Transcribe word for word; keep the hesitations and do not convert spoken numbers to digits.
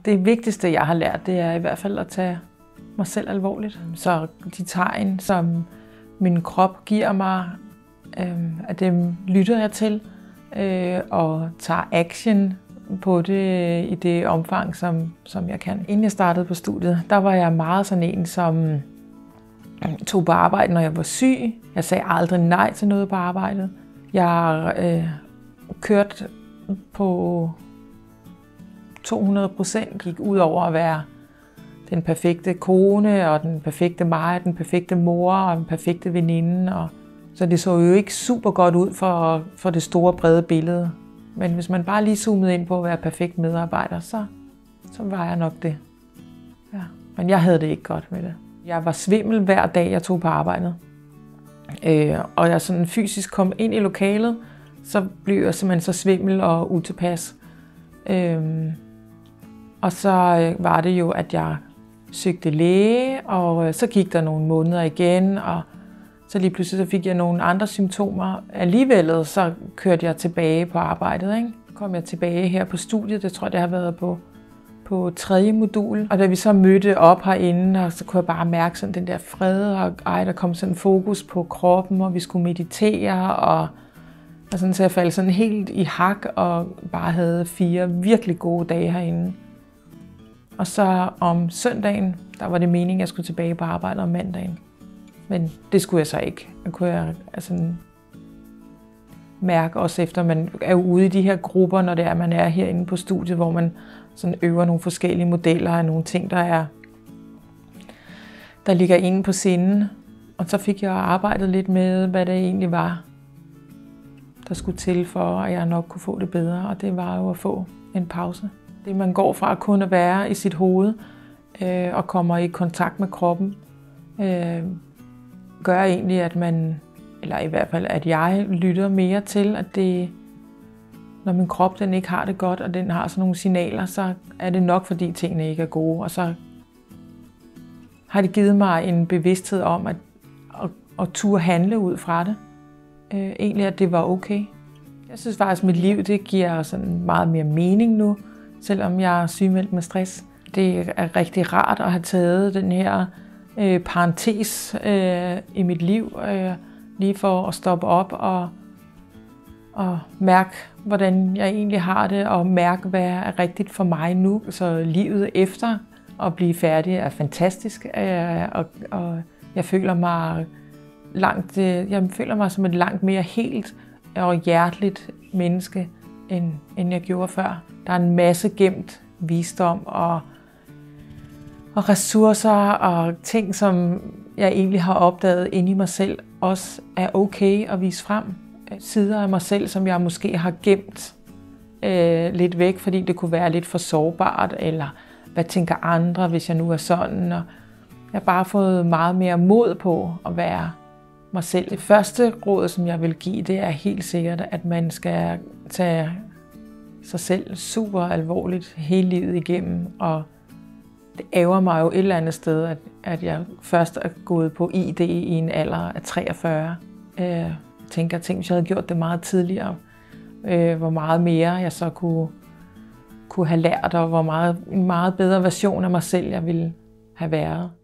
Det vigtigste, jeg har lært, det er i hvert fald at tage mig selv alvorligt. Så de tegn, som min krop giver mig, øh, at dem lytter jeg til øh, og tager action på det i det omfang, som, som jeg kan. Inden jeg startede på studiet, der var jeg meget sådan en, som tog på arbejde, når jeg var syg. Jeg sagde aldrig nej til noget på arbejdet. Jeg øh, kørte på to hundrede procent, gik ud over at være den perfekte kone, og den perfekte mig, den perfekte mor, og den perfekte veninde. Og så det så jo ikke super godt ud for, for det store, brede billede. Men hvis man bare lige zoomede ind på at være perfekt medarbejder, så, så var jeg nok det. Ja. Men jeg havde det ikke godt med det. Jeg var svimmel hver dag, jeg tog på arbejdet. Øh, og jeg sådan fysisk kom ind i lokalet, så blev jeg simpelthen så svimmel og utilpas. Øh, og så var det jo, at jeg søgte læge, og så gik der nogle måneder igen, og så lige pludselig så fik jeg nogle andre symptomer. Alligevel så kørte jeg tilbage på arbejdet. Ikke? Kom jeg tilbage her på studiet, det tror jeg, det har været på, på tredje modul. Og da vi så mødte op herinde, og så kunne jeg bare mærke sådan den der fred, og ej, der kom sådan fokus på kroppen, og vi skulle meditere, og, og sådan, så jeg faldt sådan helt i hak, og bare havde fire virkelig gode dage herinde. Og så om søndagen, der var det meningen, at jeg skulle tilbage på arbejde om mandagen. Men det skulle jeg så ikke. Jeg kunne jeg altså mærke også efter, man er ude i de her grupper, når det er, man er herinde på studiet, hvor man sådan øver nogle forskellige modeller af nogle ting, der er, der ligger inde på sinden. Og så fik jeg arbejdet lidt med, hvad det egentlig var, der skulle til for, at jeg nok kunne få det bedre. Og det var jo at få en pause. Det man går fra at kun at være i sit hoved øh, og kommer i kontakt med kroppen, øh, gør egentlig, at man, eller i hvert fald, at jeg lytter mere til, at det, når min krop den ikke har det godt, og den har sådan nogle signaler, så er det nok, fordi tingene ikke er gode. Og så har det givet mig en bevidsthed om, at, at, at turde handle ud fra det. Øh, egentlig, at det var okay. Jeg synes faktisk, at mit liv det giver sådan meget mere mening nu, selvom jeg er sygemeldt med stress. Det er rigtig rart at have taget den her øh, parentes øh, i mit liv, øh, lige for at stoppe op og, og mærke, hvordan jeg egentlig har det, og mærke, hvad er rigtigt for mig nu. Så livet efter at blive færdig er fantastisk, øh, og, og jeg føler mig langt, øh, jeg føler mig som et langt mere helt og hjerteligt menneske, end, end jeg gjorde før. Der er en masse gemt visdom og, og ressourcer og ting, som jeg egentlig har opdaget inde i mig selv, også er okay at vise frem. Sider af mig selv, som jeg måske har gemt øh, lidt væk, fordi det kunne være lidt for sårbart, eller hvad tænker andre, hvis jeg nu er sådan. Og jeg har bare fået meget mere mod på at være mig selv. Det første råd, som jeg vil give, det er helt sikkert, at man skal tage sig selv super alvorligt hele livet igennem. Og det ærger mig jo et eller andet sted, at, at jeg først er gået på I D i en alder af treogfyrre. Jeg tænker, tænk, hvis jeg havde gjort det meget tidligere, hvor meget mere jeg så kunne, kunne have lært, og hvor meget, en meget bedre version af mig selv jeg ville have været.